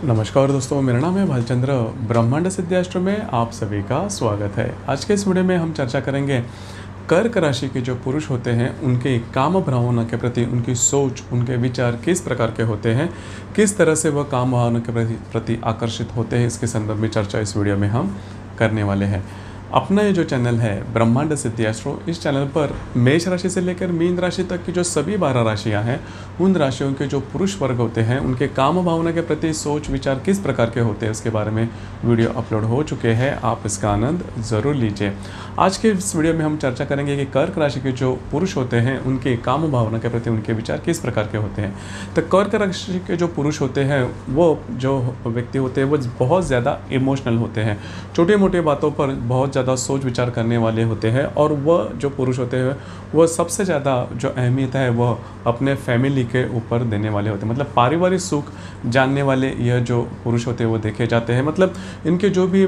नमस्कार दोस्तों, मेरा नाम है भालचंद्र। ब्रह्मांड सिद्धाश्र में आप सभी का स्वागत है। आज के इस वीडियो में हम चर्चा करेंगे कर्क राशि के जो पुरुष होते हैं उनके काम भावना के प्रति उनकी सोच, उनके विचार किस प्रकार के होते हैं, किस तरह से वह काम भावना के प्रति आकर्षित होते हैं। इसके संदर्भ में चर्चा इस वीडियो में हम करने वाले हैं। अपना ये जो चैनल है ब्रह्मांड सिद्धाश्र, इस चैनल पर मेष राशि से लेकर मीन राशि तक की जो सभी 12 राशियां हैं, उन राशियों के जो पुरुष वर्ग होते हैं उनके काम भावना के प्रति सोच विचार किस प्रकार के होते हैं, इसके बारे में वीडियो अपलोड हो चुके हैं। आप इसका आनंद ज़रूर लीजिए। आज के इस वीडियो में हम चर्चा करेंगे कि कर्क राशि के जो पुरुष होते हैं उनके काम भावना के प्रति उनके विचार किस प्रकार के होते हैं। तो कर्क राशि के जो पुरुष होते हैं, वो जो व्यक्ति होते हैं वो बहुत ज़्यादा इमोशनल होते हैं, छोटी मोटी बातों पर बहुत ज़्यादा सोच विचार करने वाले होते हैं। और वह जो पुरुष होते हैं वह सबसे ज़्यादा जो अहमियत है वह अपने फैमिली के ऊपर देने वाले होते हैं। मतलब पारिवारिक सुख जानने वाले यह जो पुरुष होते हैं वो देखे जाते हैं। मतलब इनके जो भी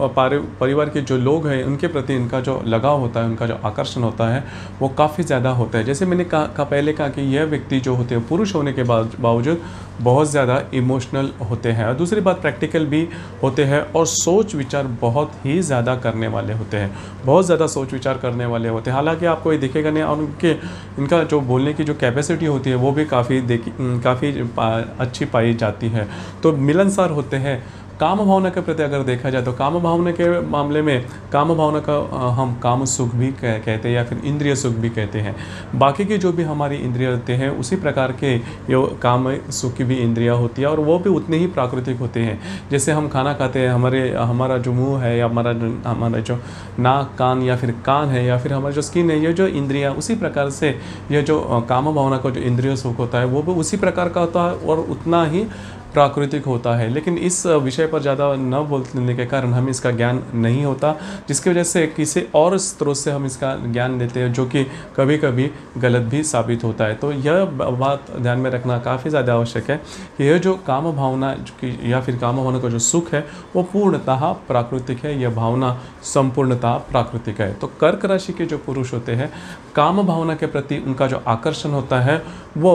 परिवार के जो लोग हैं उनके प्रति इनका जो लगाव होता है, उनका जो आकर्षण होता है वो काफ़ी ज़्यादा होता है। जैसे मैंने पहले कहा कि यह व्यक्ति जो होते हैं पुरुष होने के बावजूद बहुत ज़्यादा इमोशनल होते हैं। और दूसरी बात, प्रैक्टिकल भी होते हैं और सोच विचार बहुत ही ज़्यादा करने वाले होते हैं, बहुत ज़्यादा सोच विचार करने वाले होते हैं। हालांकि आपको ये दिखेगा नहीं। और इनका जो बोलने की जो कैपेसिटी होती है वो भी काफ़ी अच्छी पाई जाती है। तो मिलनसार होते हैं। काम भावना के प्रति अगर देखा जाए तो काम भावना के मामले में काम भावना का हम काम सुख भी कहते हैं या फिर इंद्रिय सुख भी कहते हैं। बाकी की जो भी हमारी इंद्रिय होते हैं उसी प्रकार के यो काम सुख की भी इंद्रियां होती है और वो भी उतने ही प्राकृतिक होते हैं। जैसे हम खाना खाते हैं, हमारा जो मुंह है या हमारा जो नाक कान या फिर कान है या फिर हमारी जो स्किन है, ये जो इंद्रियां, उसी प्रकार से ये जो काम भावना का जो इंद्रिय सुख होता है वो भी उसी प्रकार का होता है और उतना ही प्राकृतिक होता है। लेकिन इस विषय पर ज़्यादा न बोलने के कारण हमें इसका ज्ञान नहीं होता, जिसकी वजह से किसी और स्रोत से हम इसका ज्ञान लेते हैं जो कि कभी कभी गलत भी साबित होता है। तो यह बात ध्यान में रखना काफ़ी ज़्यादा आवश्यक है कि यह जो काम भावना या फिर काम भावना का जो सुख है वो पूर्णतः प्राकृतिक है, यह भावना संपूर्णतः प्राकृतिक है। तो कर्क राशि के जो पुरुष होते हैं, काम भावना के प्रति उनका जो आकर्षण होता है वो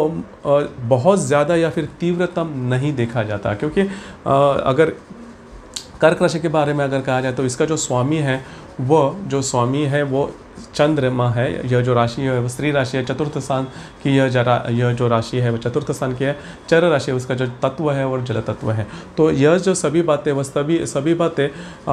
बहुत ज़्यादा या फिर तीव्रतम नहीं देखा जाता। क्योंकि अगर कर्क राशि के बारे में अगर कहा जाए तो इसका जो स्वामी है वो चंद्रमा है। यह जो राशि है वो स्त्री राशि है, चतुर्थ स्थान की यह जो राशि है वो चतुर्थ स्थान की है, चर राशि है, उसका जो तत्व है और जल तत्व है। तो यह जो सभी बातें सभी बातें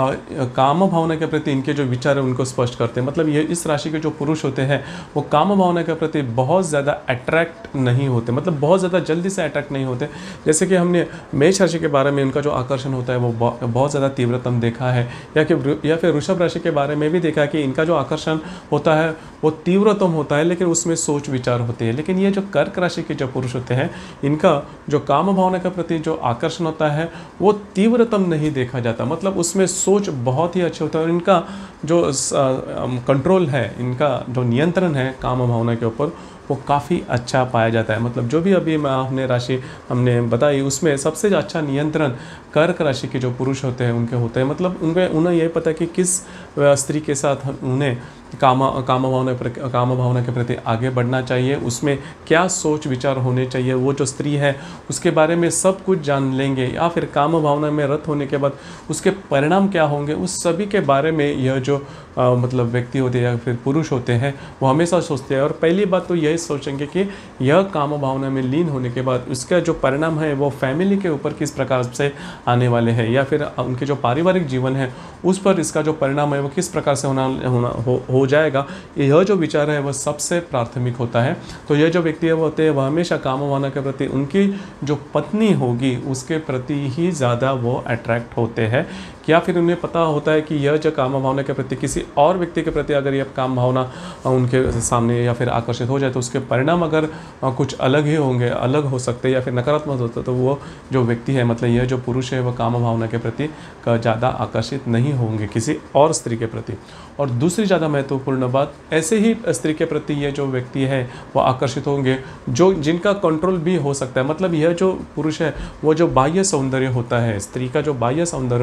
काम भावना के प्रति इनके जो विचार है उनको स्पष्ट करते हैं। मतलब ये इस राशि के जो पुरुष होते हैं वो काम भावना के प्रति बहुत ज़्यादा अट्रैक्ट नहीं होते, मतलब बहुत ज़्यादा जल्दी से अट्रैक्ट नहीं होते। जैसे कि हमने मेष राशि के बारे में उनका जो आकर्षण होता है वो बहुत ज़्यादा तीव्रतम देखा है, या फिर वृषभ राशि के बारे में भी देखा कि इनका जो आकर्षण होता है वो तीव्रतम होता है लेकिन उसमें सोच विचार होते हैं। लेकिन ये जो कर्क राशि के जो पुरुष होते हैं इनका जो काम भावना के प्रति जो आकर्षण होता है वो तीव्रतम नहीं देखा जाता, मतलब उसमें सोच बहुत ही अच्छी होता है। और इनका जो कंट्रोल है, इनका जो नियंत्रण है काम भावना के ऊपर वो काफ़ी अच्छा पाया जाता है। मतलब जो भी अभी हमने राशि बताई उसमें सबसे अच्छा नियंत्रण कर्क राशि के जो पुरुष होते हैं उनके होते हैं। मतलब उन्हें यह पता है कि किस स्त्री के साथ उन्हें काम भावना के प्रति आगे बढ़ना चाहिए, उसमें क्या सोच विचार होने चाहिए। वो जो स्त्री है उसके बारे में सब कुछ जान लेंगे, या फिर काम भावना में रत होने के बाद उसके परिणाम क्या होंगे, उस सभी के बारे में यह जो मतलब व्यक्ति होते हैं या फिर पुरुष होते हैं वो हमेशा सोचते हैं। और पहली बात तो यही सोचेंगे कि यह काम भावना में लीन होने के बाद उसका जो परिणाम है वो फैमिली के ऊपर किस प्रकार से आने वाले हैं, या फिर उनके जो पारिवारिक जीवन है उस पर इसका जो परिणाम है वो किस प्रकार से हो जाएगा। यह जो विचार है वह सबसे प्राथमिक होता है। तो यह जो व्यक्ति होते हैं वह हमेशा काम भावना के प्रति उनकी जो पत्नी होगी उसके प्रति ही ज़्यादा वो अट्रैक्ट होते हैं, या फिर उन्हें पता होता है कि यह जो काम भावना के प्रति किसी और व्यक्ति के प्रति अगर यह काम भावना उनके सामने या फिर आकर्षित हो जाए तो उसके परिणाम अगर कुछ अलग ही होंगे, अलग हो सकते हैं या फिर नकारात्मक होते, तो वो जो व्यक्ति है, मतलब यह जो पुरुष है वह काम भावना के प्रति ज़्यादा आकर्षित नहीं होंगे किसी और स्त्री के प्रति। और दूसरी ज़्यादा महत्वपूर्ण बात, ऐसे ही स्त्री के प्रति ये जो व्यक्ति है वो आकर्षित होंगे जिनका कंट्रोल भी हो सकता है। मतलब यह जो पुरुष है वो जो बाह्य सौंदर्य होता है, स्त्री का जो बाह्य सौंदर्य होता है, जैसे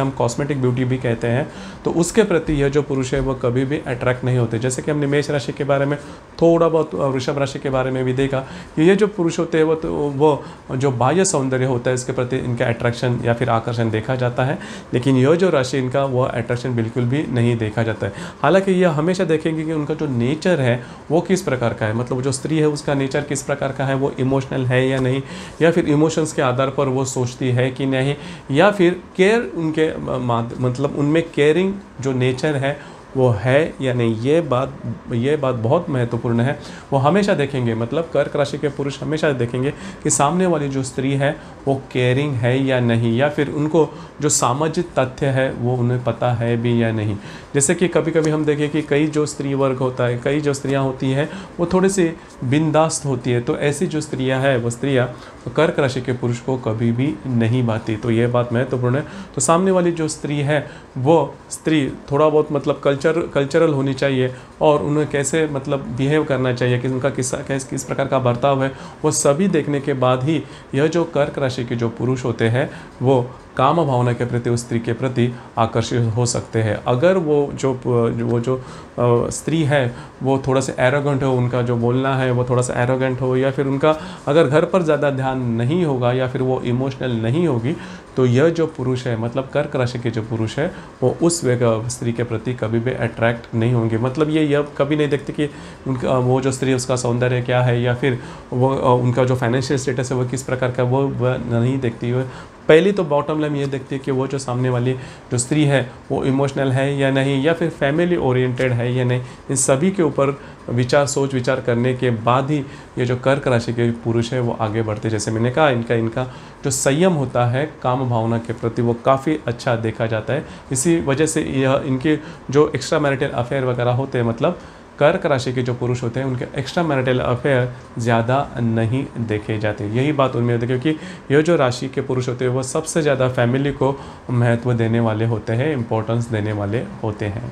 हम कॉस्मेटिक ब्यूटी भी कहते हैं, तो उसके प्रति यह जो पुरुष है वो कभी भी अट्रैक्ट नहीं होते। जैसे कि हमने मेष राशि के बारे में थोड़ा बहुत, वृषभ राशि के बारे में भी देखा कि ये जो पुरुष होते हैं वो जो बाह्य सौंदर्य होता है इसके प्रति इनका अट्रैक्शन या फिर आकर्षण देखा जाता है, लेकिन यह जो राशि इनका वो अट्रैक्शन बिल्कुल भी नहीं देखा जाता है। हालांकि यह हमेशा देखेंगे कि उनका जो नेचर है वो किस प्रकार का है, मतलब जो स्त्री है उसका नेचर किस प्रकार का है, वो इमोशनल है या नहीं, या फिर इमोशंस के आधार पर वो सोचती है कि नहीं, या फिर केयर उनके मतलब उनमें केयरिंग जो नेचर है वो है या नहीं। ये बात बहुत महत्वपूर्ण है। वो हमेशा देखेंगे, मतलब कर्क राशि के पुरुष हमेशा देखेंगे कि सामने वाली जो स्त्री है वो केयरिंग है या नहीं, या फिर उनको जो सामाजिक तथ्य है वो उन्हें पता है भी या नहीं। जैसे कि कभी कभी हम देखें कि कई जो स्त्री वर्ग होता है, कई जो स्त्रियां होती हैं वो थोड़ी सी बिंदास्त होती है, तो ऐसी जो स्त्रियां हैं वो स्त्रियां कर्क राशि के पुरुष को कभी भी नहीं भाती। तो ये बात महत्वपूर्ण है। तो सामने वाली जो स्त्री है वो स्त्री थोड़ा बहुत मतलब कल्चरल होनी चाहिए, और उन्हें कैसे मतलब बिहेव करना चाहिए, कि उनका किस प्रकार का बर्ताव है, वो सभी देखने के बाद ही यह जो कर्क राशि के जो पुरुष होते हैं वो काम भावना के प्रति, उस स्त्री के प्रति आकर्षित हो सकते हैं। अगर वो जो स्त्री है वो थोड़ा सा एरोगेंट हो, उनका जो बोलना है वो थोड़ा सा एरोगेंट हो, या फिर उनका अगर घर पर ज़्यादा ध्यान नहीं होगा, या फिर वो इमोशनल नहीं होगी, तो यह जो पुरुष है मतलब कर्क राशि के जो पुरुष है वो उस स्त्री के प्रति कभी भी अट्रैक्ट नहीं होंगे। मतलब ये कभी नहीं देखते कि उनका वो जो स्त्री उसका सौंदर्य क्या है, या फिर वो उनका जो फाइनेंशियल स्टेटस है वो किस प्रकार का, वो नहीं देखती है। पहली तो बॉटम लाइन ये देखती है कि वो जो सामने वाली जो स्त्री है वो इमोशनल है या नहीं, या फिर फैमिली ओरिएंटेड है या नहीं। इन सभी के ऊपर सोच विचार करने के बाद ही ये जो कर्क राशि के पुरुष है वो आगे बढ़ते। जैसे मैंने कहा इनका जो संयम होता है काम भावना के प्रति वो काफ़ी अच्छा देखा जाता है। इसी वजह से यह इनके जो एक्स्ट्रा मैरिटल अफेयर वगैरह होते हैं, मतलब कर्क राशि के जो पुरुष होते हैं उनके एक्स्ट्रा मैरिटल अफेयर ज़्यादा नहीं देखे जाते। यही बात उनमें होती है, क्योंकि यह जो राशि के पुरुष होते हैं वो सबसे ज़्यादा फैमिली को महत्व देने वाले होते हैं, इम्पोर्टेंस देने वाले होते हैं।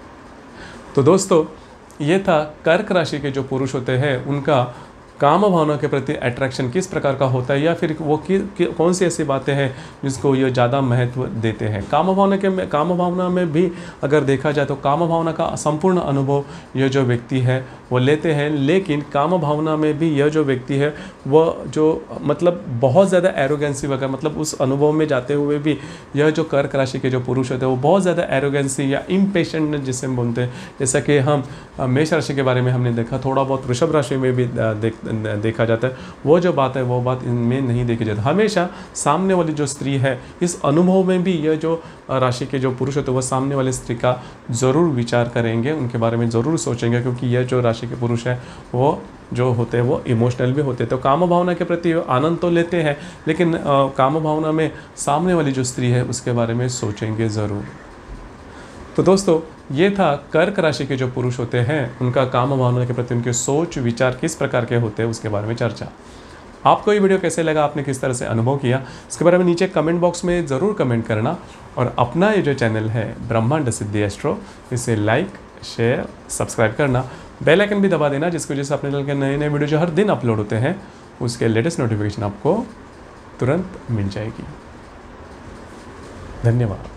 तो दोस्तों ये था कर्क राशि के जो पुरुष होते हैं उनका काम भावना के प्रति अट्रैक्शन किस प्रकार का होता है, या फिर वो कौन सी ऐसी बातें हैं जिसको ये ज़्यादा महत्व देते हैं। काम भावना में भी अगर देखा जाए तो काम भावना का संपूर्ण अनुभव यह जो व्यक्ति है वो लेते हैं, लेकिन काम भावना में भी यह जो व्यक्ति है वो जो मतलब बहुत ज़्यादा एरोगेंसी वगैरह, मतलब उस अनुभव में जाते हुए भी यह जो कर्क राशि के जो पुरुष होते हैं वो बहुत ज़्यादा एरोगेंसी या इम्पेशेंट जिसे हम बोलते हैं, जैसा कि हम मेष राशि के बारे में हमने देखा, थोड़ा बहुत वृषभ राशि में भी देखा जाता है। वो जो बात है वो बात इनमें नहीं देखी जाती। हमेशा सामने वाली जो स्त्री है इस अनुभव में भी यह जो राशि के जो पुरुष होते हैं वो सामने वाली स्त्री का ज़रूर विचार करेंगे, उनके बारे में ज़रूर सोचेंगे, क्योंकि यह जो राशि के पुरुष है वो जो होते हैं वो इमोशनल भी होते हैं। तो काम भावना के प्रति आनंद तो लेते हैं, लेकिन काम भावना में सामने वाली जो स्त्री है उसके बारे में सोचेंगे ज़रूर। तो दोस्तों ये था कर्क राशि के जो पुरुष होते हैं उनका काम भावना के प्रति उनके सोच विचार किस प्रकार के होते हैं उसके बारे में चर्चा। आपको ये वीडियो कैसे लगा, आपने किस तरह से अनुभव किया, इसके बारे में नीचे कमेंट बॉक्स में ज़रूर कमेंट करना। और अपना ये जो चैनल है ब्रह्मांड सिद्धि एस्ट्रो, इसे लाइक शेयर सब्सक्राइब करना, बेल आइकन भी दबा देना, जिसकी वजह से अपने चैनल के नए वीडियो जो हर दिन अपलोड होते हैं उसके लेटेस्ट नोटिफिकेशन आपको तुरंत मिल जाएगी। धन्यवाद।